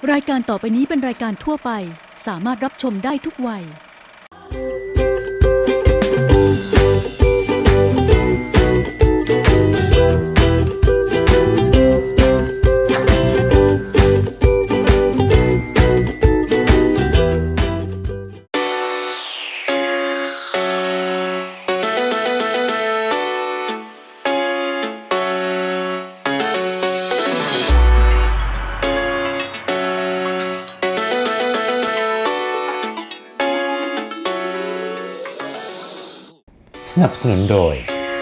รายการต่อไปนี้เป็นรายการทั่วไปสามารถรับชมได้ทุกวัยสนับสนุนโดย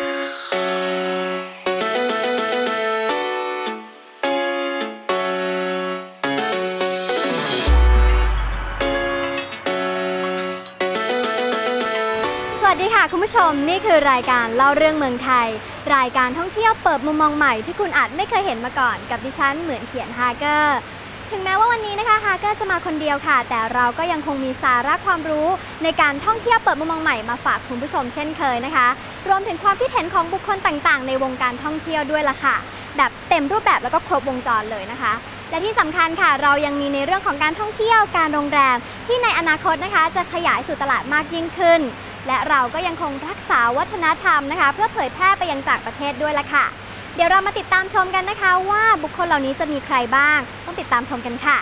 สวัสดีค่ะคุณผู้ชมนี่คือรายการเล่าเรื่องเมืองไทยรายการท่องเที่ยวเปิดมุมมองใหม่ที่คุณอาจไม่เคยเห็นมาก่อนกับดิฉันเหมือนเขียนฮาเกอร์ถึงแม้ว่าวันนี้นะคะฮาเกอร์จะมาคนเดียวค่ะแต่เราก็ยังคงมีสาระความรู้ในการท่องเที่ยวเปิดมุมมองใหม่มาฝากคุณผู้ชมเช่นเคยนะคะรวมถึงความคิดเห็นของบุคคลต่างๆในวงการท่องเที่ยวด้วยล่ะค่ะแบบเต็มรูปแบบแล้วก็ครบวงจรเลยนะคะและที่สำคัญค่ะเรายังมีในเรื่องของการท่องเที่ยวการโรงแรมที่ในอนาคตนะคะจะขยายสู่ตลาดมากยิ่งขึ้นและเราก็ยังคงรักษาวัฒนธรรมนะคะเพื่อเผยแพร่ไปยังต่างประเทศด้วยล่ะค่ะเดี๋ยวเรามาติดตามชมกันนะคะว่าบุคคลเหล่านี้จะมีใครบ้างต้องติดตามชมกันค่ะ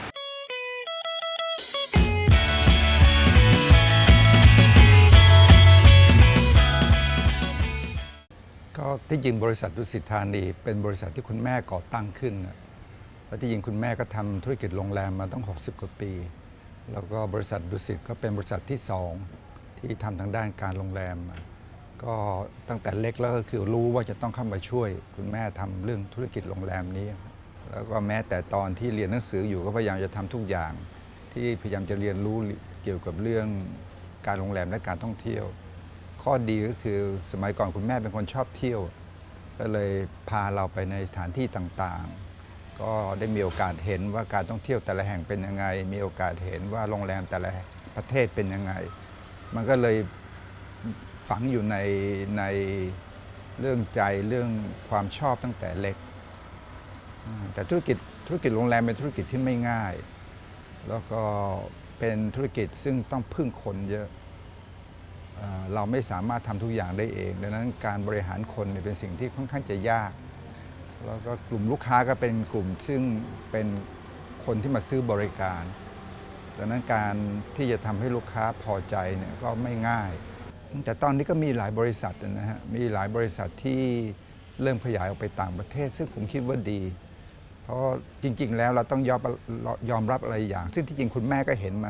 ก็ที่จริงบริษัทดุสิตธานีเป็นบริษัทที่คุณแม่ก่อตั้งขึ้นและที่จริงคุณแม่ก็ทำธุรกิจโรงแรมมาตั้ง60กว่าปีแล้วก็บริษัทดุสิตก็เป็นบริษัทที่2ที่ทำทางด้านการโรงแรมก็ตั้งแต่เล็กแล้วก็คือรู้ว่าจะต้องเข้ามาช่วยคุณแม่ทำเรื่องธุรกิจโรงแรมนี้แล้วก็แม้แต่ตอนที่เรียนหนังสืออยู่ก็พยายามจะทำทุกอย่างที่พยายามจะเรียนรู้เกี่ยวกับเรื่องการโรงแรมและการท่องเที่ยวข้อดีก็คือสมัยก่อนคุณแม่เป็นคนชอบเที่ยวก็เลยพาเราไปในสถานที่ต่างๆก็ได้มีโอกาสเห็นว่าการท่องเที่ยวแต่ละแห่งเป็นยังไงมีโอกาสเห็นว่าโรงแรมแต่ละประเทศเป็นยังไงมันก็เลยฝังอยู่ในเรื่องใจเรื่องความชอบตั้งแต่เล็กแต่ธุรกิจโรงแรมเป็นธุรกิจที่ไม่ง่ายแล้วก็เป็นธุรกิจซึ่งต้องพึ่งคนเยอะเราไม่สามารถทำทุกอย่างได้เองดังนั้นการบริหารคนเป็นสิ่งที่ค่อนข้างจะยากแล้วก็กลุ่มลูกค้าก็เป็นกลุ่มซึ่งเป็นคนที่มาซื้อบริการดังนั้นการที่จะทำให้ลูกค้าพอใจเนี่ยก็ไม่ง่ายแต่ตอนนี้ก็มีหลายบริษัทนะฮะมีหลายบริษัทที่เริ่มขยายออกไปต่างประเทศซึ่งผมคิดว่าดีเพราะจริงๆแล้วเราต้องยอมรับอะไรอย่างซึ่งที่จริงคุณแม่ก็เห็นมา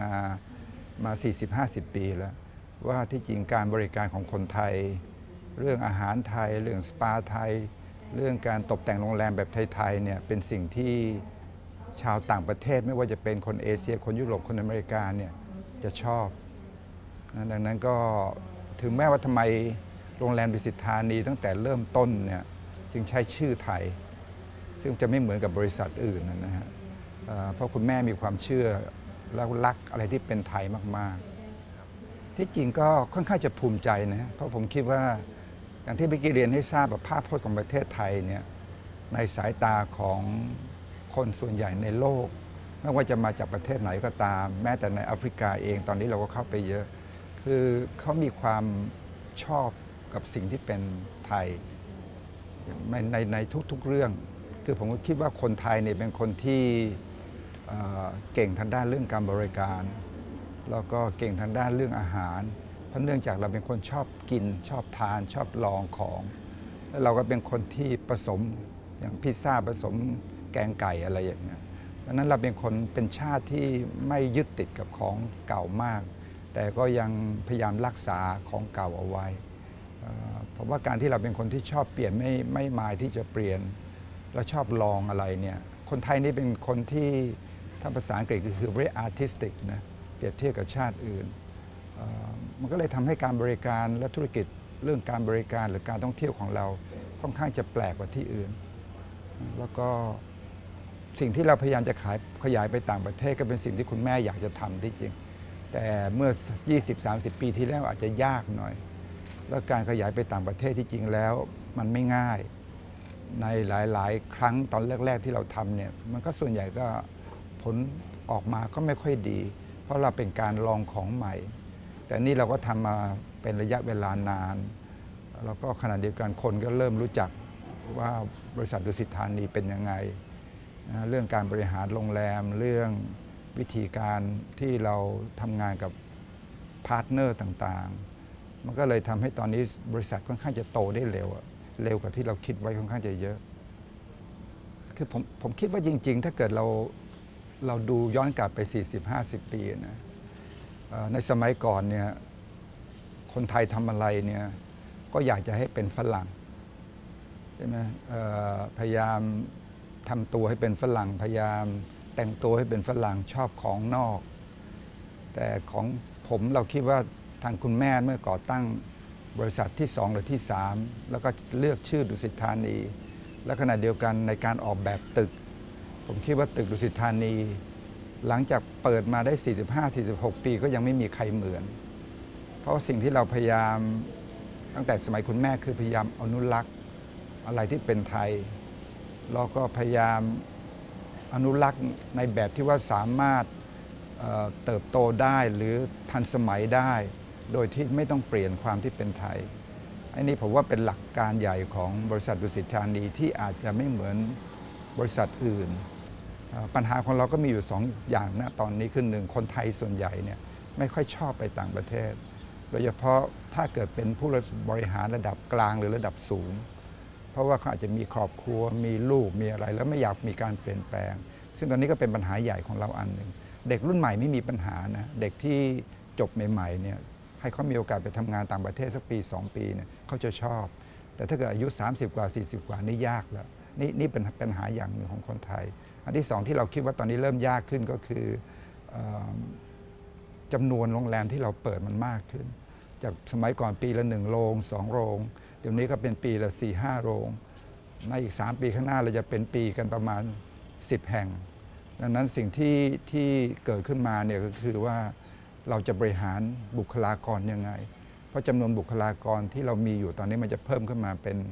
40-50 ปีแล้วว่าที่จริงการบริการของคนไทยเรื่องอาหารไทยเรื่องสปาไทยเรื่องการตกแต่งโรงแรมแบบไทยๆเนี่ยเป็นสิ่งที่ชาวต่างประเทศไม่ว่าจะเป็นคนเอเชียคนยุโรปคนอเมริกาเนี่ยจะชอบดังนั้นก็ถึงแม้ว่าทำไมโรงแรมดุสิตธานีตั้งแต่เริ่มต้นเนี่ยจึงใช้ชื่อไทยซึ่งจะไม่เหมือนกับบริษัทอื่นนะฮะเพราะคุณแม่มีความเชื่อแล้วรักอะไรที่เป็นไทยมากๆที่จริงก็ค่อนข้างจะภูมิใจนะเพราะผมคิดว่าอย่างที่เมื่อกี้เรียนให้ทราบว่าภาพพจน์ของประเทศไทยเนี่ยในสายตาของคนส่วนใหญ่ในโลกไม่ว่าจะมาจากประเทศไหนก็ตามแม้แต่ในแอฟริกาเองตอนนี้เราก็เข้าไปเยอะคือเขามีความชอบกับสิ่งที่เป็นไทยในทุกๆเรื่องคือผมก็คิดว่าคนไทยเนี่ยเป็นคนที่เก่งทางด้านเรื่องการบริการแล้วก็เก่งทางด้านเรื่องอาหารเพราะเนื่องจากเราเป็นคนชอบกินชอบทานชอบลองของแล้วเราก็เป็นคนที่ผสมอย่างพิซซ่าผสมแกงไก่อะไรอย่างเงี้ยดังนั้นเราเป็นชาติที่ไม่ยึดติดกับของเก่ามากแต่ก็ยังพยายามรักษาของเก่าเอาไว้เพราะว่าการที่เราเป็นคนที่ชอบเปลี่ยนไม่มายที่จะเปลี่ยนและชอบลองอะไรเนี่ยคนไทยนี่เป็นคนที่ถ้าภาษาอังกฤษก็คือ very artistic นะเปรียบเทียบกับชาติอื่นมันก็เลยทำให้การบริการและธุรกิจเรื่องการบริการหรือการท่องเที่ยวของเราค่อนข้างจะแปลกกว่าที่อื่นแล้วก็สิ่งที่เราพยายามจะขยายไปต่างประเทศก็เป็นสิ่งที่คุณแม่อยากจะทำที่จริงแต่เมื่อ 20-30 ปีที่แล้วอาจจะยากหน่อยแล้วการขยายไปต่างประเทศที่จริงแล้วมันไม่ง่ายในหลายๆครั้งตอนแรกๆที่เราทำเนี่ยมันก็ส่วนใหญ่ก็ผลออกมาก็ไม่ค่อยดี เพราะเราเป็นการลองของใหม่ แต่นี่เราก็ทำมาเป็นระยะเวลานานแล้วก็ขณะเดียวกันคนก็เริ่มรู้จักว่าบริษัทดุสิตธานีเป็นยังไงนะเรื่องการบริหารโรงแรมเรื่องวิธีการที่เราทำงานกับพาร์ทเนอร์ต่างๆมันก็เลยทำให้ตอนนี้บริษัทค่อนข้างจะโตได้เร็วกว่าที่เราคิดไว้ค่อนข้างจะเยอะคือผมคิดว่าจริงๆถ้าเกิดเราดูย้อนกลับไป 40-50 ปีนะในสมัยก่อนเนี่ยคนไทยทำอะไรเนี่ยก็อยากจะให้เป็นฝรั่งใช่ไหมพยายามทำตัวให้เป็นฝรั่งพยายามแต่งตัวให้เป็นฝรั่งชอบของนอกแต่ของผมเราคิดว่าทางคุณแม่เมื่อก่อตั้งบริษัทที่2หรือที่3แล้วก็เลือกชื่อดุสิตธานีและขณะเดียวกันในการออกแบบตึกผมคิดว่าตึกดุสิตธานีหลังจากเปิดมาได้ 45-46 ปีก็ยังไม่มีใครเหมือนเพราะสิ่งที่เราพยายามตั้งแต่สมัยคุณแม่คือพยายามอนุรักษ์อะไรที่เป็นไทยแล้วก็พยายามอนุรักษ์ในแบบที่ว่าสามารถเติบโตได้หรือทันสมัยได้โดยที่ไม่ต้องเปลี่ยนความที่เป็นไทยอันนี้ผมว่าเป็นหลักการใหญ่ของบริษัทดุสิตธานีที่อาจจะไม่เหมือนบริษัทอื่นปัญหาของเราก็มีอยู่2 อย่างนะตอนนี้คือ1คนไทยส่วนใหญ่เนี่ยไม่ค่อยชอบไปต่างประเทศโดยเฉพาะถ้าเกิดเป็นผู้บริหารระดับกลางหรือระดับสูงเพราะว่าเขาอาจจะมีครอบครัวมีลูกมีอะไรแล้วไม่อยากมีการเปลี่ยนแปลงซึ่งตอนนี้ก็เป็นปัญหาใหญ่ของเราอันหนึ่งเด็กรุ่นใหม่ไม่มีปัญหานะเด็กที่จบใหม่ๆเนี่ยให้เขามีโอกาสไปทำงานต่างประเทศสักปี2 ปีเนี่ยเขาจะชอบแต่ถ้าเกิดอายุ30 กว่า40 กว่านี่ยากแล้วนี่เป็นปัญหาอย่างหนึ่งของคนไทยอันที่2ที่เราคิดว่าตอนนี้เริ่มยากขึ้นก็คือจำนวนโรงแรมที่เราเปิดมันมากขึ้นจากสมัยก่อนปีละ1 โรง2 โรงเดี๋ยวนี้ก็เป็นปีละ4-5 โรงในอีก3 ปีข้างหน้าเราจะเป็นปีกันประมาณ10 แห่งดังนั้นสิ่งที่เกิดขึ้นมาเนี่ยก็คือว่าเราจะบริหารบุคลากรยังไงเพราะจำนวนบุคลากรที่เรามีอยู่ตอนนี้มันจะเพิ่มขึ้นมาเป็น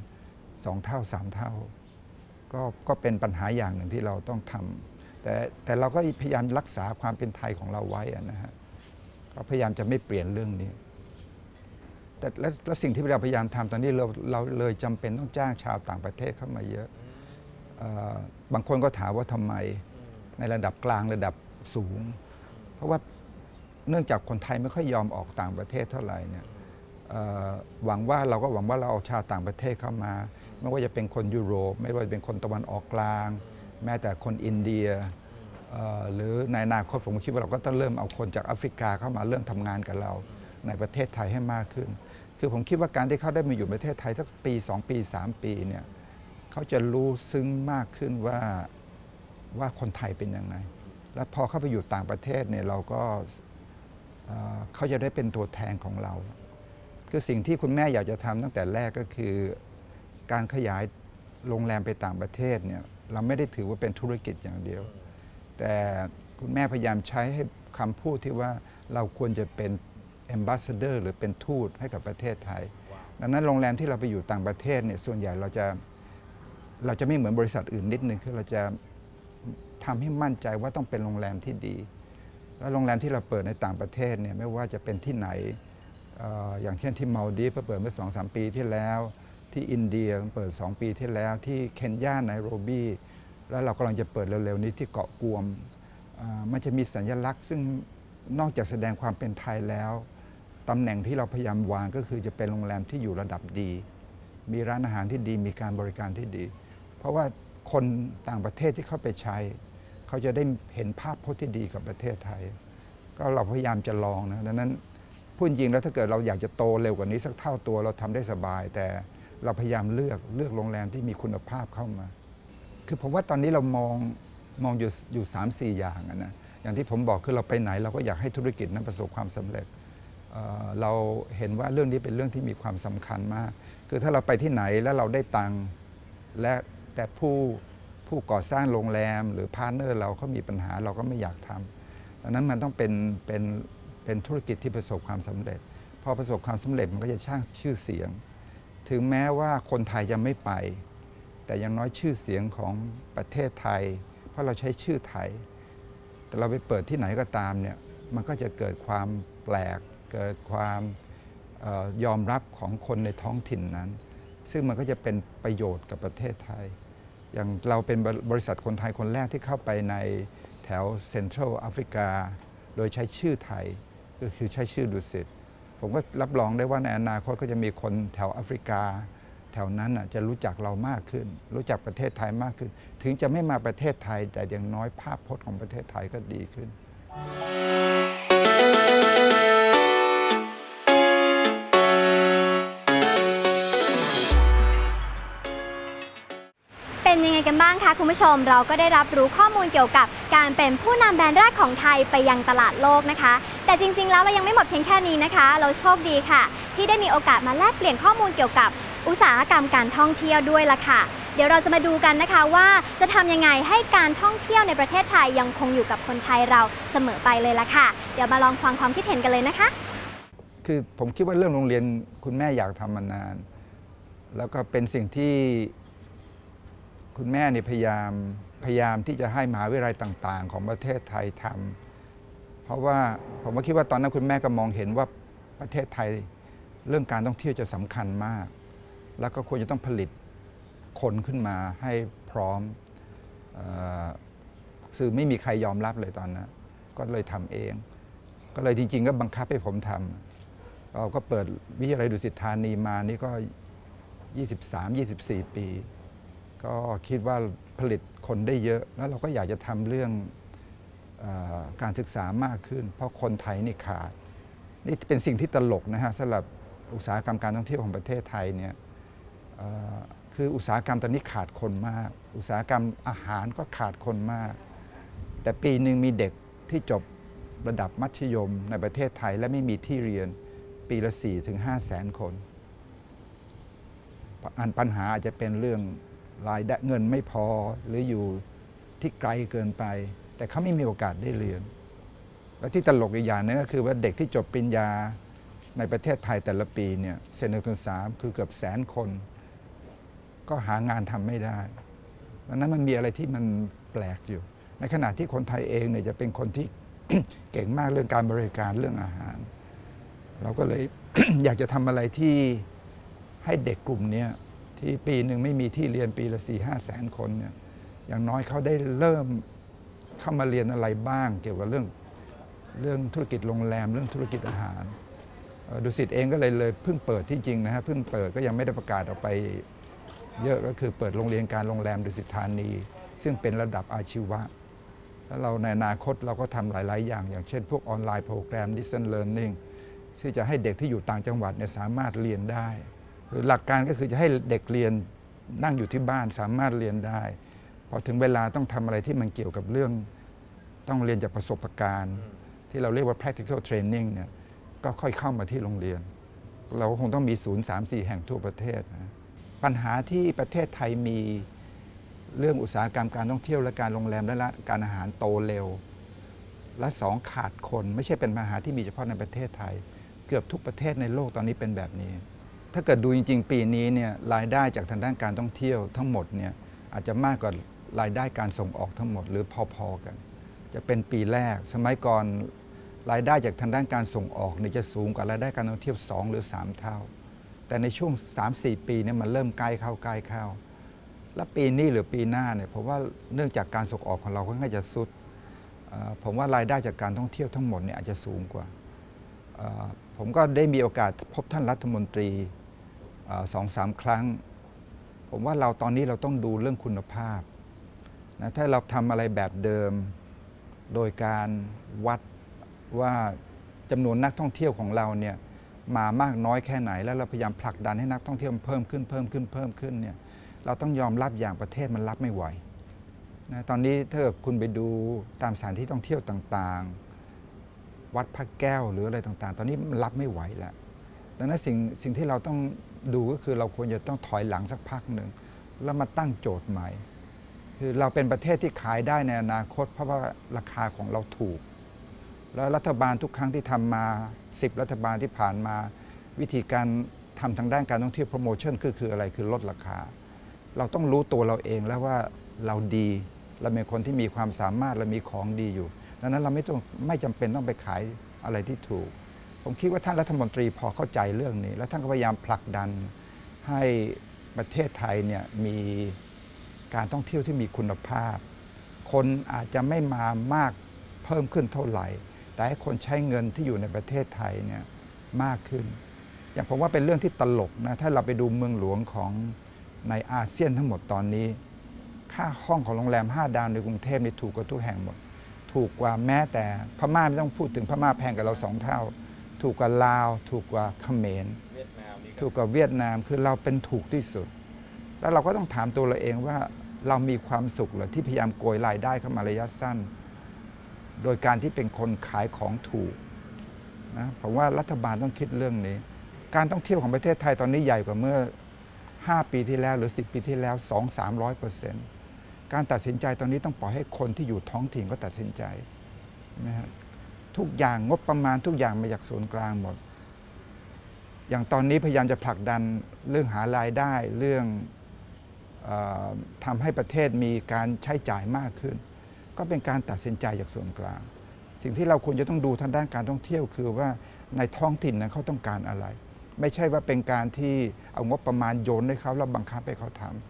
2 เท่า 3 เท่าก็เป็นปัญหาอย่างหนึ่งที่เราต้องทำแต่เราก็พยายามรักษาความเป็นไทยของเราไว้นะฮะก็พยายามจะไม่เปลี่ยนเรื่องนี้แต่และสิ่งที่เราพยายามทำตอนนี้เราเลยจำเป็นต้องจ้างชาวต่างประเทศเข้ามาเยอะบางคนก็ถามว่าทำไมในระดับกลางระดับสูงเพราะว่าเนื่องจากคนไทยไม่ค่อยยอมออกต่างประเทศเท่าไหร่เนี่ยเราก็หวังว่าเราเอาชาวต่างประเทศเข้ามาไม่ว่าจะเป็นคนยุโรปไม่ว่าจะเป็นคนตะวันออกกลางแม้แต่คนอินเดียหรือในอนาคตผมคิดว่าเราก็ต้องเริ่มเอาคนจากแอฟริกาเข้ามาเริ่มทำงานกับเราในประเทศไทยให้มากขึ้นคือผมคิดว่าการที่เขาได้มาอยู่ประเทศไทยสักปี 2 ปี 3 ปีเนี่ยเขาจะรู้ซึ้งมากขึ้นว่าคนไทยเป็นยังไงและพอเข้าไปอยู่ต่างประเทศเนี่ยเราก็เขาจะได้เป็นตัวแทนของเราคือสิ่งที่คุณแม่อยากจะทำตั้งแต่แรกก็คือการขยายโรงแรมไปต่างประเทศเนี่ยเราไม่ได้ถือว่าเป็นธุรกิจอย่างเดียวแต่คุณแม่พยายามใช้ให้คำพูดที่ว่าเราควรจะเป็น Ambassador หรือเป็นทูตให้กับประเทศไทยดังนั้นโรงแรมที่เราไปอยู่ต่างประเทศเนี่ยส่วนใหญ่เราจะไม่เหมือนบริษัทอื่นนิดนึงคือเราจะทำให้มั่นใจว่าต้องเป็นโรงแรมที่ดีแล้วโรงแรมที่เราเปิดในต่างประเทศเนี่ยไม่ว่าจะเป็นที่ไหนอย่างเช่นที่มัลดีฟเปิดเมื่อ 2-3 ปีที่แล้วที่อินเดียเปิด2 ปีที่แล้วที่เคนยาไนโรบีแล้วเรากำลังจะเปิดเร็วๆนี้ที่เกาะกวมมันจะมีสัญลักษณ์ซึ่งนอกจากแสดงความเป็นไทยแล้วตำแหน่งที่เราพยายามวางก็คือจะเป็นโรงแรมที่อยู่ระดับดีมีร้านอาหารที่ดีมีการบริการที่ดีเพราะว่าคนต่างประเทศที่เข้าไปใช้เขาจะได้เห็นภาพพจน์ที่ดีกับประเทศไทยก็เราพยายามจะลองนะดังนั้นพูดจริงแล้วถ้าเกิดเราอยากจะโตเร็วกว่านี้สักเท่าตัวเราทำได้สบายแต่เราพยายามเลือกโรงแรมที่มีคุณภาพเข้ามาคือผมว่าตอนนี้เรามองอยู่ 3-4 อย่างนะอย่างที่ผมบอกคือเราไปไหนเราก็อยากให้ธุรกิจนั้นประสบความสำเร็จเราเห็นว่าเรื่องนี้เป็นเรื่องที่มีความสำคัญมากคือถ้าเราไปที่ไหนแล้วเราได้ตังค์และแต่ผู้ก่อสร้างโรงแรมหรือพาร์ทเนอร์เราเขามีปัญหาเราก็ไม่อยากทำดังนั้นมันต้องเป็นธุรกิจที่ประสบความสำเร็จพอประสบความสำเร็จมันก็จะสร้างชื่อเสียงถึงแม้ว่าคนไทยยังไม่ไปแต่อย่างน้อยชื่อเสียงของประเทศไทยเพราะเราใช้ชื่อไทยแต่เราไปเปิดที่ไหนก็ตามเนี่ยมันก็จะเกิดความแปลกเกิดความยอมรับของคนในท้องถิ่นนั้น ซึ่งมันก็จะเป็นประโยชน์กับประเทศไทยอย่างเราเป็นบริษัทคนไทยคนแรกที่เข้าไปในแถวเซ็นทรัลแอฟริกาโดยใช้ชื่อไทยก็คือใช้ชื่อดุสิตผมก็รับรองได้ว่าในอนาคตก็จะมีคนแถวแอฟริกาแถวนั้นจะรู้จักเรามากขึ้นรู้จักประเทศไทยมากขึ้นถึงจะไม่มาประเทศไทยแต่อย่างน้อยภาพพจน์ของประเทศไทยก็ดีขึ้นเป็นยังไงกันบ้างคะคุณผู้ชมเราก็ได้รับรู้ข้อมูลเกี่ยวกับการเป็นผู้นำแบรนด์แรกของไทยไปยังตลาดโลกนะคะแต่จริงๆแล้วเรายังไม่หมดเพียงแค่นี้นะคะเราโชคดีค่ะที่ได้มีโอกาสมาแลกเปลี่ยนข้อมูลเกี่ยวกับอุตสาหกรรมการท่องเที่ยวด้วยล่ะค่ะเดี๋ยวเราจะมาดูกันนะคะว่าจะทำยังไงให้การท่องเที่ยวในประเทศไทยยังคงอยู่กับคนไทยเราเสมอไปเลยล่ะค่ะเดี๋ยวมาลองฟังความคิดเห็นกันเลยนะคะคือผมคิดว่าเรื่องโรงเรียนคุณแม่อยากทำมานานแล้วก็เป็นสิ่งที่คุณแม่เนี่ยพยายามที่จะให้มหาวิทยาลัยต่างๆของประเทศไทยทำเพราะว่าผมก็คิดว่าตอนนั้นคุณแม่ก็มองเห็นว่าประเทศไทยเรื่องการท่องเที่ยวจะสำคัญมากแล้วก็ควรจะต้องผลิตคนขึ้นมาให้พร้อมสื่อไม่มีใครยอมรับเลยตอนนั้นก็เลยทำเองก็เลยจริงๆก็บังคับให้ผมทำเราก็เปิดวิทยาลัยดุสิตธานีมานี่ก็ 23-24 ปีก็คิดว่าผลิตคนได้เยอะแล้วเราก็อยากจะทำเรื่องการศึกษามากขึ้นเพราะคนไทยนี่ขาดนี่เป็นสิ่งที่ตลกนะฮะสำหรับอุตสาหกรรมการท่องเที่ยวของประเทศไทยเนี่ยคืออุตสาหกรรมตอนนี้ขาดคนมากอุตสาหกรรมอาหารก็ขาดคนมากแต่ปีหนึ่งมีเด็กที่จบระดับมัธยมในประเทศไทยและไม่มีที่เรียนปีละ 4-5 แสนคนปัญหาอาจจะเป็นเรื่องรายได้เงินไม่พอหรืออยู่ที่ไกลเกินไปแต่เขาไม่มีโอกาสได้เรียนและที่ตลกอีกอย่างนึงก็คือว่าเด็กที่จบปริญญาในประเทศไทยแต่ละปีเนี่ยเศษ1/3คือเกือบ100,000 คนก็หางานทำไม่ได้ดังนั้นมันมีอะไรที่มันแปลกอยู่ในขณะที่คนไทยเองเนี่ยจะเป็นคนที่ เก่งมากเรื่องการบริการเรื่องอาหารเราก็เลย อยากจะทำอะไรที่ให้เด็กกลุ่มนี้ที่ปีหนึ่งไม่มีที่เรียนปีละ 4-5 แสนคนเนี่ยอย่างน้อยเขาได้เริ่มเข้ามาเรียนอะไรบ้างเกี่ยวกับเรื่องธุรกิจโรงแรมเรื่องธุรกิจอาหารดุสิตเองก็เลยเพิ่งเปิดที่จริงนะฮะเพิ่งเปิดก็ยังไม่ได้ประกาศออกไปเยอะก็คือเปิดโรงเรียนการโรงแรมดุสิตธานีซึ่งเป็นระดับอาชีวะแล้วเราในอนาคตเราก็ทำหลายๆอย่างเช่นพวกออนไลน์โปรแกรม Distance Learning ซึ่งจะให้เด็กที่อยู่ต่างจังหวัดเนี่ยสามารถเรียนได้หรือหลักการก็คือจะให้เด็กเรียนนั่งอยู่ที่บ้านสามารถเรียนได้พอถึงเวลาต้องทำอะไรที่มันเกี่ยวกับเรื่องต้องเรียนจากประสบการณ์ที่เราเรียกว่า practical training เนี่ยก็ค่อยเข้ามาที่โรงเรียนเราคงต้องมีศูนย์ 3-4 แห่งทั่วประเทศนะปัญหาที่ประเทศไทยมีเรื่องอุตสาหกรรมการท่องเที่ยวและการโรงแรมและการอาหารโตเร็วและ2ขาดคนไม่ใช่เป็นปัญหาที่มีเฉพาะในประเทศไทยเกือบทุกประเทศในโลกตอนนี้เป็นแบบนี้ถ้าเกิดดูจริงๆปีนี้เนี่ยรายได้จากทางด้านการท่องเที่ยวทั้งหมดเนี่ยอาจจะมากกว่ารายได้การส่งออกทั้งหมดหรือพอๆกันจะเป็นปีแรกสมัยก่อนรายได้จากทางด้านการส่งออกเนี่ยจะสูงกว่ารายได้การท่องเที่ยว2 หรือ 3 เท่าแต่ในช่วง 3-4 ปีเนี่ยมันเริ่มใกล้เข้าและปีนี้หรือปีหน้าเนี่ยผมว่าเนื่องจากการส่งออกของเราค่อนข้างจะสุดผมว่ารายได้จากการท่องเที่ยวทั้งหมดเนี่ยอาจจะสูงกว่าผมก็ได้มีโอกาสพบท่านรัฐมนตรี 2-3 ครั้งผมว่าตอนนี้เราต้องดูเรื่องคุณภาพนะถ้าเราทำอะไรแบบเดิมโดยการวัดว่าจำนวนนักท่องเที่ยวของเราเนี่ยมามากน้อยแค่ไหนแล้วเราพยายามผลักดันให้นักท่องเที่ยวเพิ่มขึ้นเนี่ยเราต้องยอมรับอย่างประเทศมันรับไม่ไหวนะตอนนี้ถ้าคุณไปดูตามสถานที่ท่องเที่ยวต่างๆวัดพระแก้วหรืออะไรต่างๆตอนนี้มันรับไม่ไหวแล้วดังนั้นสิ่งที่เราต้องดูก็คือเราควรจะต้องถอยหลังสักพักหนึ่งแล้วมาตั้งโจทย์ใหม่คือเราเป็นประเทศที่ขายได้ในอนาคตเพราะว่าราคาของเราถูกแล้วรัฐบาลทุกครั้งที่ทำมา10 รัฐบาลที่ผ่านมาวิธีการทำทางด้านการท่องเที่ยวโปรโมชั่นคืออะไรคือลดราคาเราต้องรู้ตัวเราเองแล้วว่าเราดีเราเป็นคนที่มีความสามารถและมีของดีอยู่ดังนั้นเราไม่จำเป็นต้องไปขายอะไรที่ถูกผมคิดว่าท่านรัฐมนตรีพอเข้าใจเรื่องนี้แล้วท่านก็พยายามผลักดันให้ประเทศไทยเนี่ยมีการท่องเที่ยวที่มีคุณภาพคนอาจจะไม่มามากเพิ่มขึ้นเท่าไหร่แต่ให้คนใช้เงินที่อยู่ในประเทศไทยเนี่ยมากขึ้นอย่างผมว่าเป็นเรื่องที่ตลกนะถ้าเราไปดูเมืองหลวงของในอาเซียนทั้งหมดตอนนี้ค่าห้องของโรงแรม5 ดาวในกรุงเทพนี่ถูกกว่าทุกแห่งหมดถูกกว่าแม้แต่พม่าไม่ต้องพูดถึงพม่าแพงกว่าเรา2 เท่าถูกกว่าลาวถูกกว่าเขมรถูกกว่าเวียดนามคือเราเป็นถูกที่สุดแล้วเราก็ต้องถามตัวเราเองว่าเรามีความสุขเหรอที่พยายามโกยรายได้เข้ามาระยะสั้นโดยการที่เป็นคนขายของถูกนะผมว่ารัฐบาลต้องคิดเรื่องนี้การท่องเที่ยวของประเทศไทยตอนนี้ใหญ่กว่าเมื่อ5 ปีที่แล้วหรือ10 ปีที่แล้ว 200-300%การตัดสินใจตอนนี้ต้องปล่อยให้คนที่อยู่ท้องถิ่นก็ตัดสินใจนะฮะทุกอย่างงบประมาณทุกอย่างมาจากศูนย์กลางหมดอย่างตอนนี้พยายามจะผลักดันเรื่องหารายได้เรื่องทำให้ประเทศมีการใช้จ่ายมากขึ้นก็เป็นการตัดสินใจจากส่วนกลางสิ่งที่เราควรจะต้องดูทางด้านการท่องเที่ยวคือว่าในท้องถิ่นนั้นเขาต้องการอะไรไม่ใช่ว่าเป็นการที่เอางบประมาณโยนให้เขาแล้วบังคับให้เขาทำ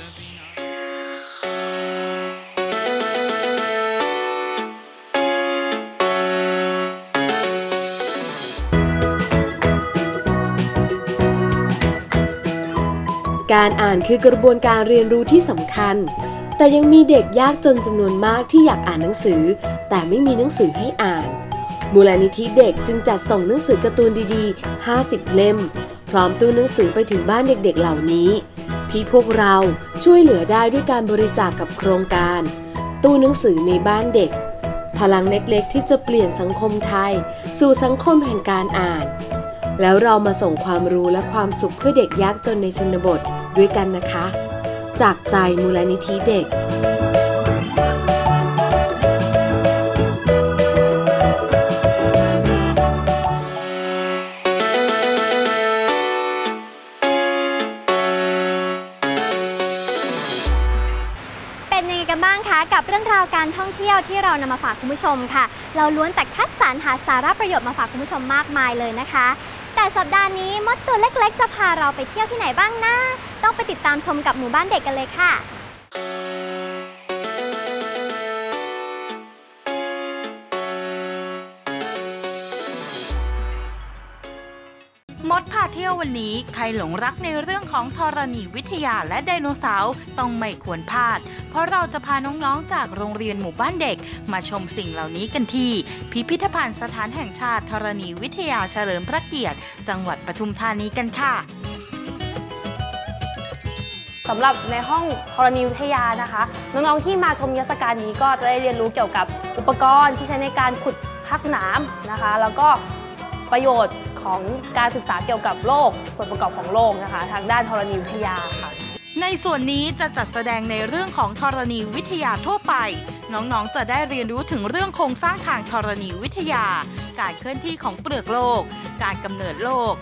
การอ่านคือกระบวนการเรียนรู้ที่สำคัญแต่ยังมีเด็กยากจนจำนวนมากที่อยากอ่านหนังสือแต่ไม่มีหนังสือให้อ่านมูลนิธิเด็กจึงจัดส่งหนังสือการ์ตูนดีๆ50 เล่มพร้อมตู้หนังสือไปถึงบ้านเด็กๆเหล่านี้ที่พวกเราช่วยเหลือได้ด้วยการบริจาค กับโครงการตู้หนังสือในบ้านเด็กพลังเล็กๆที่จะเปลี่ยนสังคมไทยสู่สังคมแห่งการอ่านแล้วเรามาส่งความรู้และความสุขเพื่อเด็กยากจนในชนบทด้วยกันนะคะจากใจมูลนิธิเด็กเป็นยังไงกันบ้างคะกับเรื่องราวการท่องเที่ยวที่เรานำมาฝากคุณผู้ชมค่ะเราล้วนแต่คัดสรรหาสาระประโยชน์มาฝากคุณผู้ชมมากมายเลยนะคะแต่สัปดาห์นี้มดตัวเล็กๆจะพาเราไปเที่ยวที่ไหนบ้างนะต้องไปติดตามชมกับหมู่บ้านเด็กกันเลยค่ะมดพาเที่ยววันนี้ใครหลงรักในเรื่องของธรณีวิทยาและไดโนเสาร์ต้องไม่ควรพลาดเพราะเราจะพาน้องๆจากโรงเรียนหมู่บ้านเด็กมาชมสิ่งเหล่านี้กันที่พิพิธภัณฑ์สถานแห่งชาติธรณีวิทยาเฉลิมพระเกียรติจังหวัดปทุมธานีกันค่ะสำหรับในห้องธรณีวิทยานะคะน้องๆที่มาชมนิทรรศการนี้ก็จะได้เรียนรู้เกี่ยวกับอุปกรณ์ที่ใช้ในการขุดภาคสนามนะคะแล้วก็ประโยชน์ของการศึกษาเกี่ยวกับโลกส่วนประกอบของโลกนะคะทางด้านธรณีวิทยาค่ะในส่วนนี้จะจัดแสดงในเรื่องของธรณีวิทยาทั่วไปน้องๆจะได้เรียนรู้ถึงเรื่องโครงสร้างทางธรณีวิทยาการเคลื่อนที่ของเปลือกโลกการกำเนิดโลก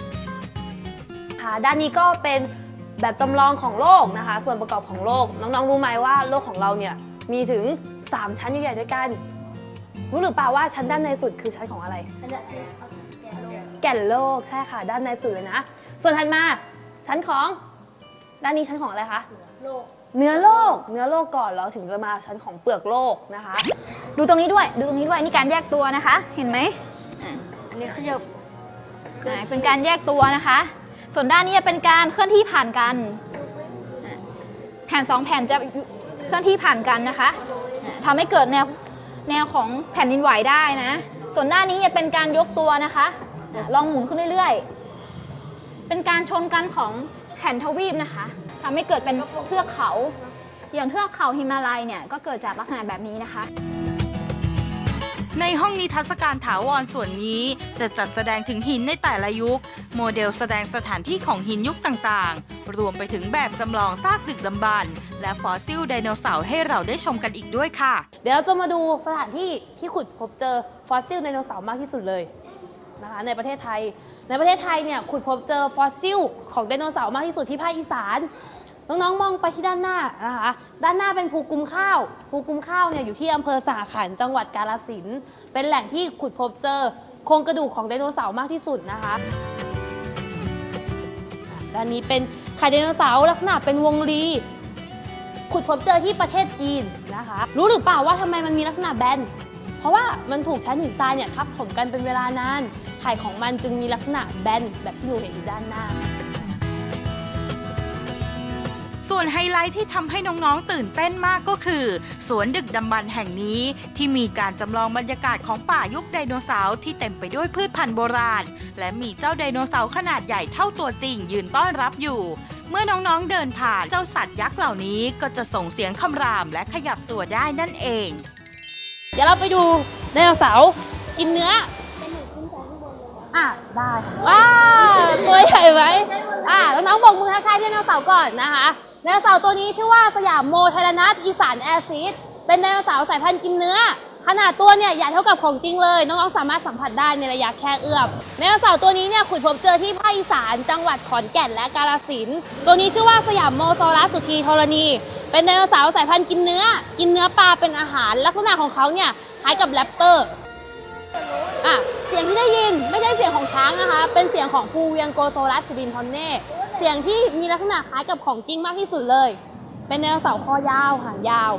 ด้านนี้ก็เป็นแบบจำลองของโลกนะคะส่วนประกอบของโลกน้องๆรู้ไหมว่าโลกของเราเนี่ยมีถึง3ชั้นใหญ่ๆด้วยกันรู้หรือเปล่าว่าชั้นด้านในสุดคือชั้นของอะไรแก่นโลกใช่ค่ะด้านในสุดเลยนะส่วนถัดมาชั้นของด้านนี้ชั้นของอะไรคะเนื้อโลกก่อนแล้วถึงจะมาชั้นของเปลือกโลกนะคะดูตรงนี้ด้วยนี่การแยกตัวนะคะเห็นไหมอันนี้ขยับเป็นการแยกตัวนะคะส่วนด้านนี้จะเป็นการเคลื่อนที่ผ่านกันแผ่น2 แผ่นจะเคลื่อนที่ผ่านกันนะคะทำให้เกิดแนวของแผ่นดินไหวได้นะส่วนด้านนี้จะเป็นการยกตัวนะคะลองหมุนขึ้นเรื่อยๆเป็นการชนกันของแผ่นทวีปนะคะทำให้เกิดเป็นเทือกเขาอย่างเทือกเขาหิมาลัยเนี่ยก็เกิดจากลักษณะแบบนี้นะคะในห้องนิทรรศการถาวรส่วนนี้จะจัดแสดงถึงหินในแต่ละยุคโมเดลแสดงสถานที่ของหินยุคต่างๆรวมไปถึงแบบจำลองซากดึกดำบรรพ์และฟอสซิลไดโนเสาร์ให้เราได้ชมกันอีกด้วยค่ะเดี๋ยวเราจะมาดูสถานที่ที่ขุดพบเจอฟอสซิลไดโนเสาร์มากที่สุดเลยนะคะในประเทศไทยเนี่ยขุดพบเจอฟอสซิลของไดโนเสาร์มากที่สุดที่ภาคอีสานน้น้องๆมองไปที่ด้านหน้านะคะด้านหน้าเป็นภูกุมข้าวภูกุมข้าวเนี่ยอยู่ที่อำเภอสหขันธ์จังหวัดกาฬสินธุ์เป็นแหล่งที่ขุดพบเจอโครงกระดูกของไดโนเสาร์มากที่สุดนะคะด้านนี้เป็นไข่ไดโนเสาร์ลักษณะเป็นวงรีขุดพบเจอที่ประเทศจีนนะคะรู้หรือเปล่าว่าทำไมมันมีลักษณะแบนเพราะว่ามันถูกชั้นหินทรายเนี่ยทับถมกันเป็นเวลานานไข่ของมันจึงมีลักษณะแบนแบบที่หนูเห็นอยู่ด้านหน้าส่วนไฮไลท์ที่ทำให้น้องๆตื่นเต้นมากก็คือสวนดึกดำบรรพ์แห่งนี้ที่มีการจำลองบรรยากาศของป่ายุคไดโนเสาร์ที่เต็มไปด้วยพืชพันธุ์โบราณและมีเจ้าไดโนเสาร์ขนาดใหญ่เท่าตัวจริงยืนต้อนรับอยู่เมื่อน้องๆเดินผ่านเจ้าสัตว์ยักษ์เหล่านี้ก็จะส่งเสียงคำรามและขยับตัวได้นั่นเองเดี๋ยวเราไปดูไดโนเสาร์กินเนื้อได้ว้าตัวใหญ่ไหมแล้วน้องบอกมือทักทายไดโนเสาร์ก่อนนะคะไดโนเสาร์ตัวนี้ชื่อว่าสยามโมไทแรนัสอีสานแอซิดเป็นไดโนเสาร์สายพันธุ์กินเนื้อขนาดตัวเนี่ยใหญ่เท่ากับของจริงเลยน้องๆสามารถสัมผัสได้ในระยะแค่เอื้อมไดโนเสาร์ตัวนี้เนี่ยขุดพบเจอที่ภาคอีสานจังหวัดขอนแก่นและกาฬสินธุ์ตัวนี้ชื่อว่าสยามโมซอรัสสุธีธรณีเป็นไดโนเสาร์สายพันธุ์กินเนื้อปลาเป็นอาหารลักษณะของเขาเนี่ยคล้ายกับแรปเตอร์เสียงที่ได้ยินไม่ใช่เสียงของช้างนะคะเป็นเสียงของภูเวียงโกโซลัสซิดินทอนเน่เสียงที่มีลักษณะคล้ายกับของจริงมากที่สุดเลยเป็นไดโนเสาร์คอยาวหางยาว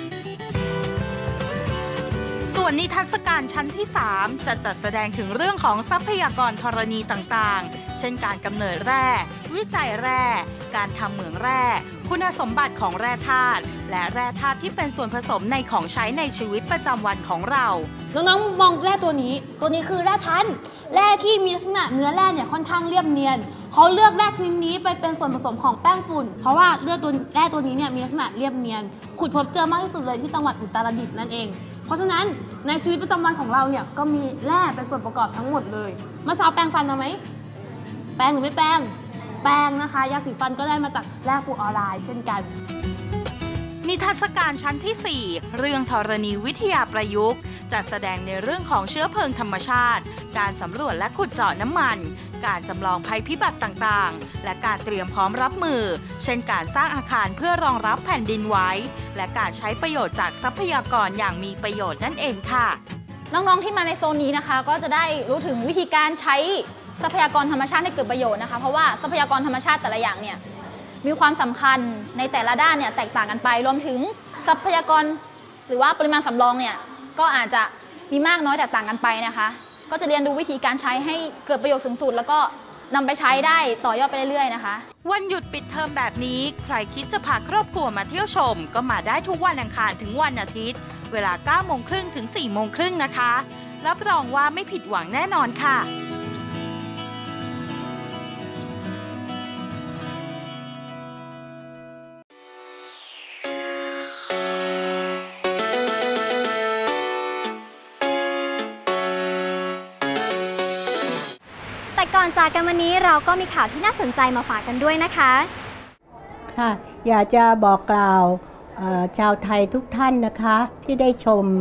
ส่วนนิทรรศการชั้นที่ 3 จะจัดแสดงถึงเรื่องของทรัพยากรธรณีต่างๆเช่นการกำเนิดแร่วิจัยแร่การทำเหมืองแร่คุณสมบัติของแร่ธาตุและแร่ธาตุที่เป็นส่วนผสมในของใช้ในชีวิตประจำวันของเราน้องๆมองแร่ตัวนี้คือแร่ทันแร่ที่มีลักษณะเนื้อแร่เนี่ยค่อนข้างเรียบเนียนเขาเลือกแร่ชนิดนี้ไปเป็นส่วนผสมของแป้งฝุ่นเพราะว่าแร่ตัวนี้เนี่ยมีลักษณะเรียบเนียนขุดพบเจอมากที่สุดเลยที่จังหวัดอุตรดิตถ์นั่นเองเพราะฉะนั้นในชีวิตประจำวันของเราเนี่ยก็มีแร่เป็นส่วนประกอบทั้งหมดเลยเมื่อเช้าแปรงฟันมาไหมแปรงหรือไม่แปรงแปรงนะคะยาสีฟันก็ได้มาจากแร่ฟลูออไรด์เช่นกันนิทรรศการชั้นที่ 4 เรื่องธรณีวิทยาประยุกต์จัดแสดงในเรื่องของเชื้อเพลิงธรรมชาติการสำรวจและขุดเจาะน้ำมันการจำลองภัยพิบัติต่างๆและการเตรียมพร้อมรับมือเช่นการสร้างอาคารเพื่อรองรับแผ่นดินไหวและการใช้ประโยชน์จากทรัพยากรอย่างมีประโยชน์นั่นเองค่ะน้องๆที่มาในโซนนี้นะคะก็จะได้รู้ถึงวิธีการใช้ทรัพยากรธรรมชาติให้เกิดประโยชน์นะคะเพราะว่าทรัพยากรธรรมชาติแต่ละอย่างเนี่ยมีความสำคัญในแต่ละด้านเนี่ยแตกต่างกันไปรวมถึงทรัพยากรหรือว่าปริมาณสำรองเนี่ยก็อาจจะมีมากน้อยแตกต่างกันไปนะคะก็จะเรียนรู้วิธีการใช้ให้เกิดประโยชน์สูงสุดแล้วก็นำไปใช้ได้ต่อยอดไปเรื่อยๆนะคะวันหยุดปิดเทอมแบบนี้ใครคิดจะพาครอบครัวมาเที่ยวชมก็มาได้ทุกวันอังคารถึงวันอาทิตย์เวลา 9:30 ถึง 4:30 นะคะรับรองว่าไม่ผิดหวังแน่นอนค่ะแต่ก่อนจากกันวันนี้เราก็มีข่าวที่น่าสนใจมาฝากกันด้วยนะคะค่ะอยากจะบอกกล่าวชาวไทยทุกท่านนะคะที่ได้ชม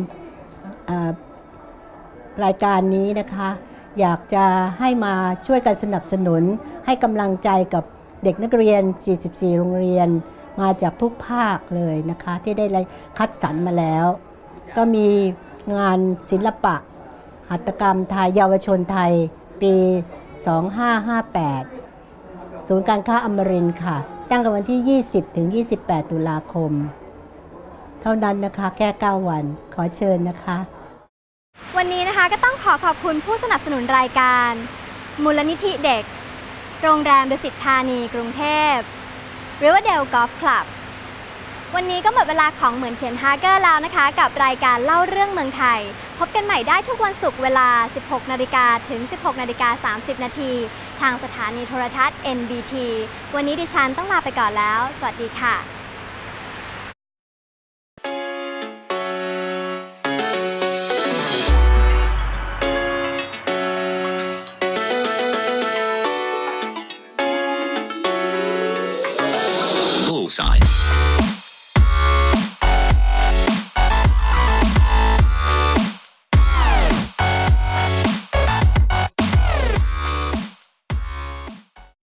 รายการนี้นะคะอยากจะให้มาช่วยกันสนับสนุนให้กำลังใจกับเด็กนักเรียน 44 โรงเรียนมาจากทุกภาคเลยนะคะที่ได้คัดสรรมาแล้วก็มีงานศิลปะหัตถกรรมไทยเยาวชนไทยปี2558ศูนย์การค้าอมรินทร์ค่ะตั้งแต่วันที่ 20 ถึง 28 ตุลาคมเท่านั้นนะคะแค่9 วันขอเชิญนะคะวันนี้นะคะก็ต้องขอบคุณผู้สนับสนุนรายการมูลนิธิเด็กโรงแรมดุสิตธานีกรุงเทพ Riverdale Golf Club วันนี้ก็หมดเวลาของเหมือนเขียนฮาร์เกอร์แล้วนะคะกับรายการเล่าเรื่องเมืองไทยพบกันใหม่ได้ทุกวันศุกร์เวลา 16 นาฬิกาถึง 16 นาฬิกา 30 นาทีทางสถานีโทรทัศน์ NBT วันนี้ดิฉันต้องลาไปก่อนแล้วสวัสดีค่ะ Bullseye